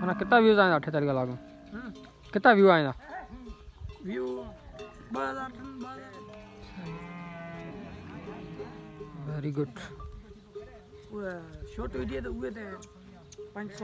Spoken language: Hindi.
ना कितना व्यूज आया 8 तारीख लागू कितना व्यू आया view 2000 very good short video तो हुए थे 500